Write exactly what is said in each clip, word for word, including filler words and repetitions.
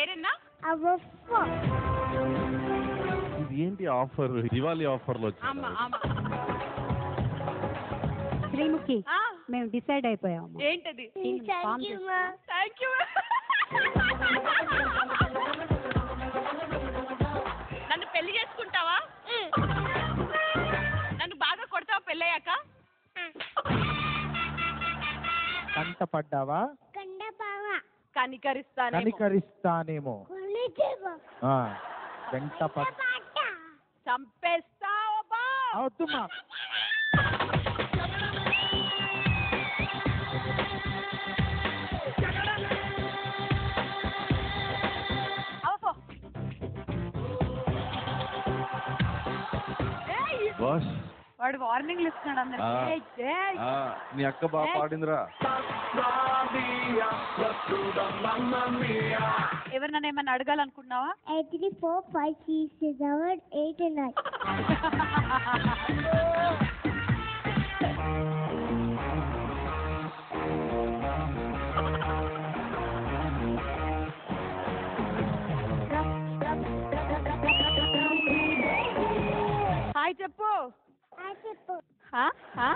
పేరేనా? ఇది ఏంటి ఆఫర్? దివాళీ ఆఫర్లో అమ్మ అమ్మ శ్రీముఖి ఆ, మేము డిసైడ్ అయిపోయాము. ఏంటది? Thank you. నన్ను పెళ్లి చేసుకుంటావా? నన్ను బాగా కొడతావా పెళ్ళయ్యాక? కంట పడ్డావా? కనికరిస్తాను. కనికరిస్తానేమో. ఆ, వెంట పడ్ చంపేస్తావా బా? అవుతుమ్మా. అవపో. ఏయ్, బాస్ వాడు వార్నింగ్లు ఇస్తున్నాడు అందరికి. ఆ. ఏయ్, ఏయ్. ఆ, నీ అక్క బాగా ఏయ్. పాడిందిరా. ఎవరినైనా ఏమన్నా అడగాలనుకుంటున్నావా? Eight three four five six seven eight nine. Hi చెప్పు. చెప్పు. హా? హా?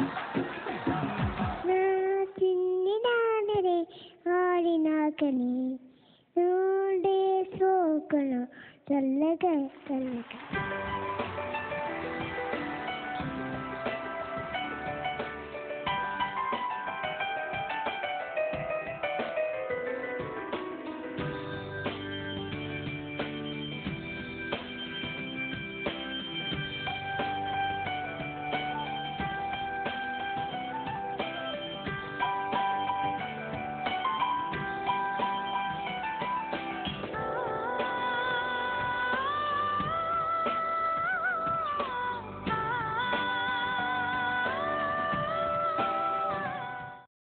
నా చిన్ని నాన్నరే ఆడినాకని నూడే సోకను చల్లగా చల్లగా